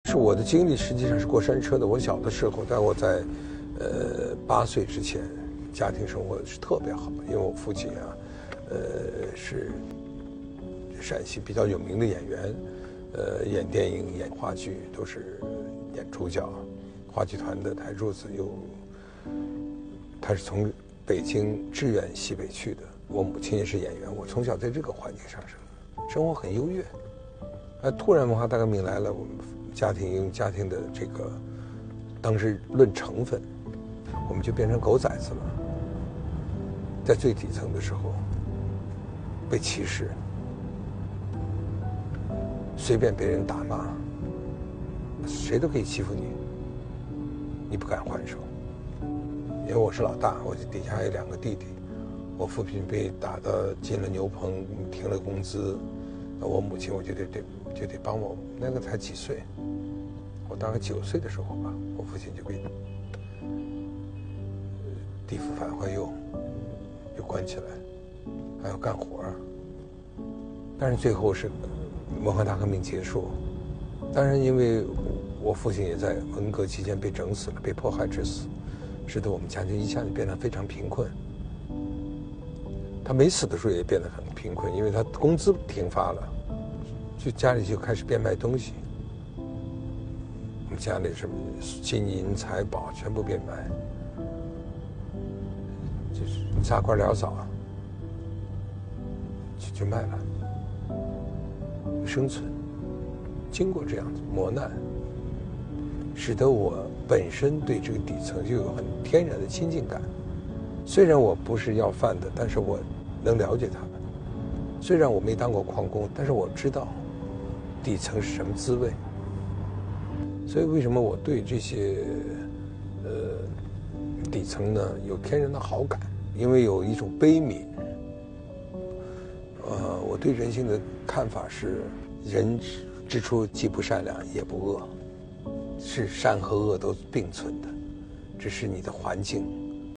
是我的经历实际上是过山车的。我小的时候，但我在8岁之前，家庭生活是特别好，因为我父亲啊，是陕西比较有名的演员，演电影、演话剧都是演主角，话剧团的台柱子他是从北京支援西北去的。我母亲也是演员，我从小在这个环境上生活很优越。突然文化大革命来了，我们家庭因为家庭的这个当时论成分，我们就变成狗崽子了。在最底层的时候被歧视，随便被人打骂，谁都可以欺负你，你不敢还手。因为我是老大，我底下还有2个弟弟，我父亲被打到进了牛棚，停了工资，我母亲我就得帮我，那个才几岁，我大概9岁的时候吧，我父亲就被地府反坏右关起来，还要干活。但是最后是文化大革命结束，当然因为我父亲也在文革期间被整死了，被迫害致死，使得我们家庭一下子变得非常贫困。他没死的时候也变得很贫困，因为他工资停发了，就家里就开始变卖东西。我们家里什么金银财宝全部变卖，就是撒官潦扫就卖了，生存。经过这样子磨难，使得我本身对这个底层就有很天然的亲近感。虽然我不是要饭的，但是我能了解他们。虽然我没当过矿工，但是我知道底层是什么滋味。所以为什么我对这些底层呢有天然的好感？因为有一种悲悯。我对人性的看法是，人之初既不善良也不恶，是善和恶都并存的，只是你的环境